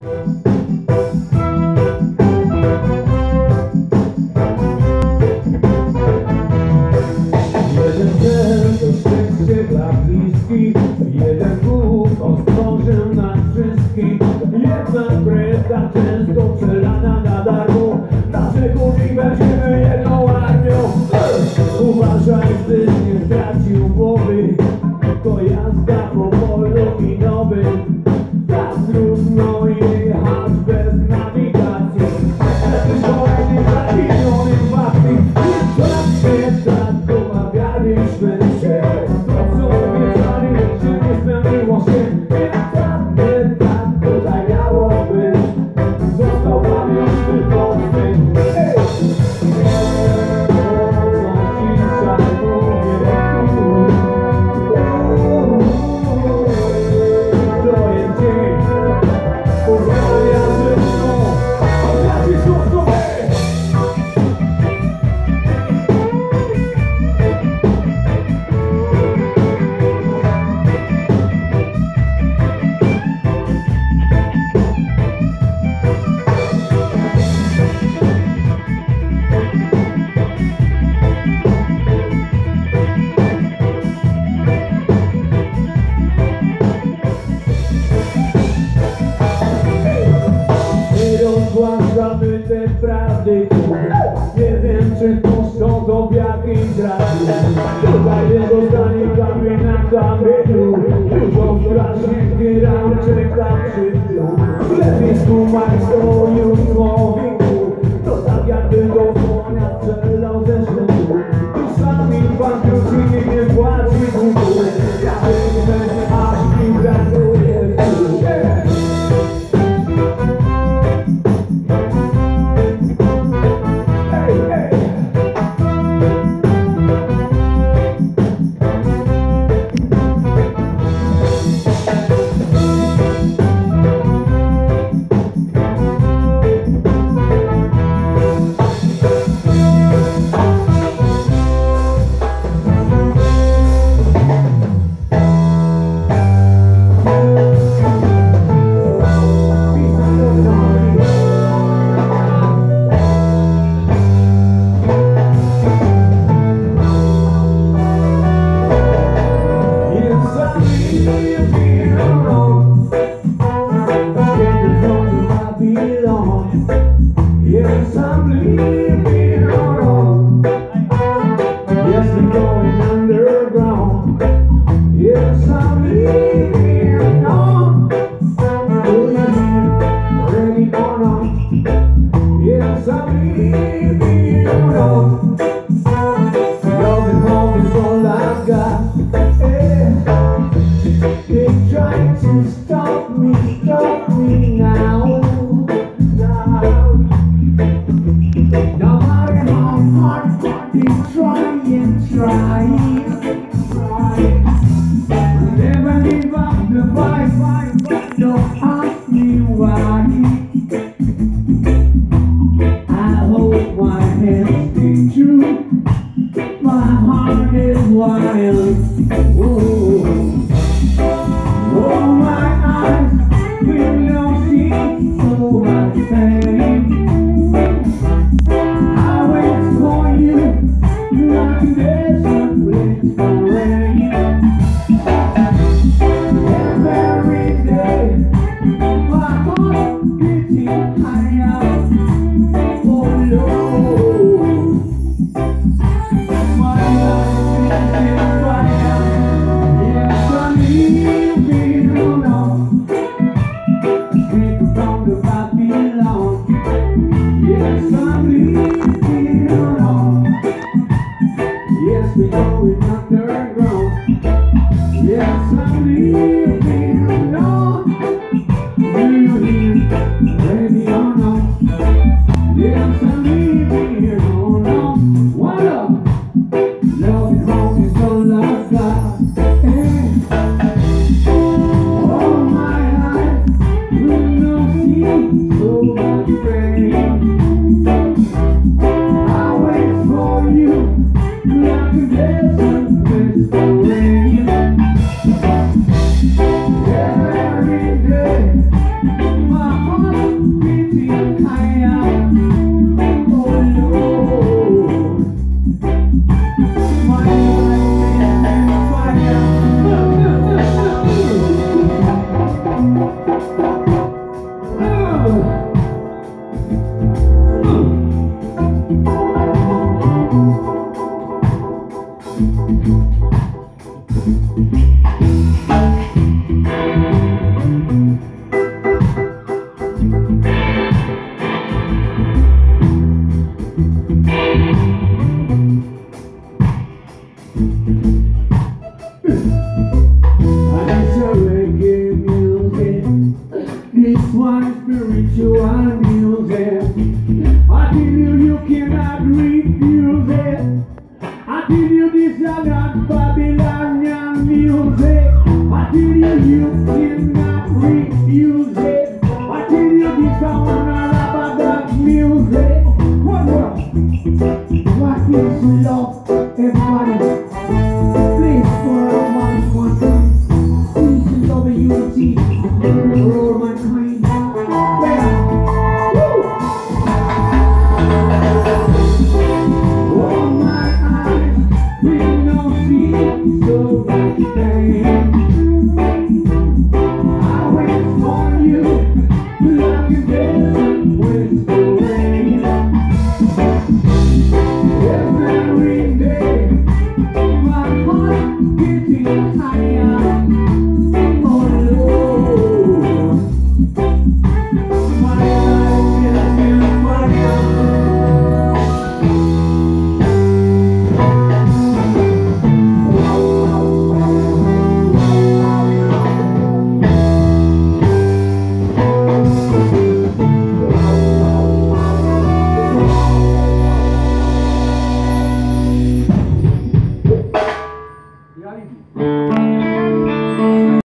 Jeden cel to szczęście dla bliskich, jeden Bóg stworzył nas wszystkich. Jedna kreska często przelana na darmo, naszego i będziemy jedną armią. Uważaj, byś nie stracił głowy, to jazda po polu minowym. Tak trudno jechać bez nawigacji, jesteś kolejnym zaginionym fakty. Tak domawialiśmy się, to co obiecali, że nie spełniło się. Nie tak tutaj miało być, został pamięć tylko z tym. Rozgłaszamy te prawdy tu. Nie wiem, czy puszczą to w jakimś radiu. Tutaj nie zostanie kamień na kamieniu. Dużo strasznie kieram, czeka przy dniu. Lepiej skumać to już człowieku. To tak jakby do słonia strzelał ze ślubu. Tu sami bankruci nie płaci długu. Ja będę aż mi brakuje tu. Yes, I'm leaving on. Yes, I'm going underground. Yes, I'm leaving on. Do you hear? Ready or not? Yes, I'm leaving on. Loving home is all I've got. They try to stop me now. No matter how hard they try, never give up the fight. Don't ask me why. I hope my hands stay true. My heart is wild. Ooh. Oh, my eyes will not see so much pain. I wait for you like a desert waits for rain. Every day my heart beating higher. Oh Lord, my life is in fire. Yes, I'm leaving alone. Escape from the Babylon. Yes, I'm leaving alone. Yes, we're going underground. Yes, I'm leaving alone. Do you hear? Ready or not? Yes, I'm leaving here alone. What up? Love is home is all I've got. Hey. All my life will not see so much pain. I wait for you like a desert waits for rain. Every day my one spiritual music. I tell you, you cannot refuse it. I tell you, this is not Babylonian music. I tell you, you cannot refuse it. I tell you, this is not about music. What is love, everybody? Please, for our one concert. Peace and love and unity for all mankind. Oh, my eyes will not see so much pain. I wait for you like a desert with the rain. Every day, my heart getting higher. Oh Lord, my life is in my hands. Reality.